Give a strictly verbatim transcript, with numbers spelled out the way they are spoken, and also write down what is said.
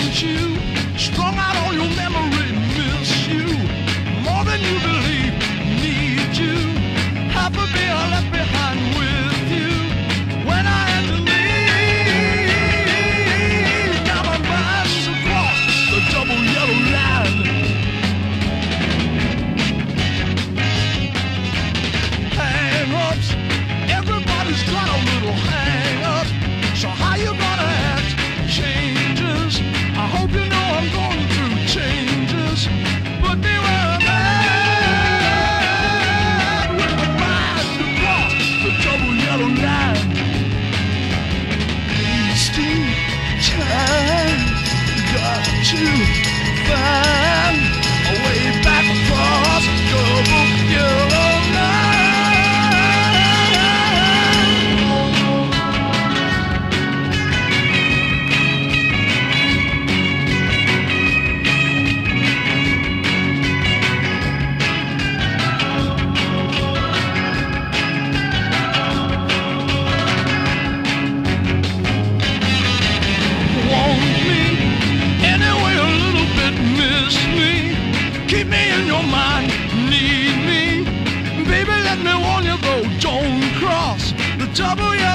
want you, strung out on your memory, miss you more than you believe, need you, happy being left behind with you when I had to leave. Now my mind's across the double yellow line. Hang-ups, everybody's got a little hang-up, so how you gonna act? Changes, I hope you know I'm going through changes, but beware of that with my mind across the double yellow line. Wasting time, got to find a way back across the double yellow line. Keep me in your mind, need me, baby, let me warn you though, don't cross the double yellow.